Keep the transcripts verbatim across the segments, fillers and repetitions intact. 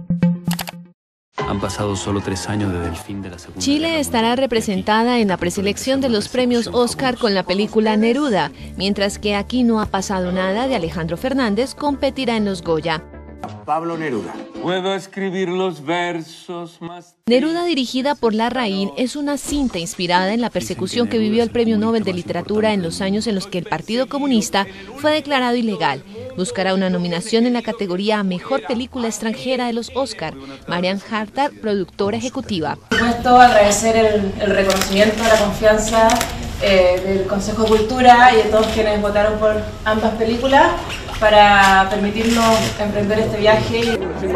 Han pasado solo tres años desde el fin de la Segunda Chile Guerra estará Mundial. representada en la preselección de los premios Oscar con la película Neruda, mientras que Aquí no ha pasado nada de Alejandro Fernández competirá en los Goya. Pablo Neruda. Puedo escribir los versos más... Neruda, dirigida por Larraín, es una cinta inspirada en la persecución que vivió el Premio Nobel de Literatura en los años en los que el Partido Comunista fue declarado ilegal. Buscará una nominación en la categoría a Mejor Película Extranjera de los Oscar. Marian Hartar, productora ejecutiva. Por supuesto, agradecer el, el reconocimiento, la confianza eh, del Consejo de Cultura y de todos quienes votaron por ambas películas para permitirnos emprender este viaje.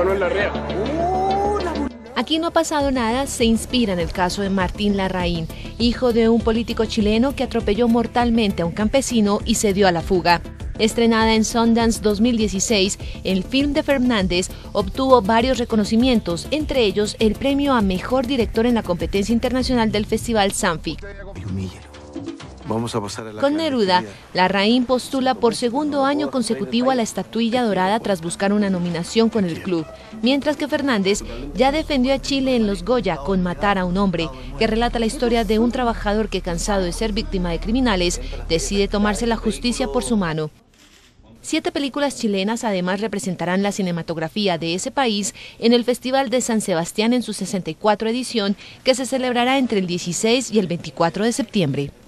Aquí no ha pasado nada se inspira en el caso de Martín Larraín, hijo de un político chileno que atropelló mortalmente a un campesino y se dio a la fuga. Estrenada en Sundance dos mil dieciséis, el film de Fernández obtuvo varios reconocimientos, entre ellos el premio a Mejor Director en la competencia internacional del Festival Sanfic. Vamos a pasar a la Con Neruda, Larraín postula por segundo año consecutivo a la estatuilla dorada tras buscar una nominación con el club, mientras que Fernández ya defendió a Chile en los Goya con Matar a un hombre, que relata la historia de un trabajador que, cansado de ser víctima de criminales, decide tomarse la justicia por su mano. Siete películas chilenas además representarán la cinematografía de ese país en el Festival de San Sebastián en su sesenta y cuatro edición, que se celebrará entre el dieciséis y el veinticuatro de septiembre.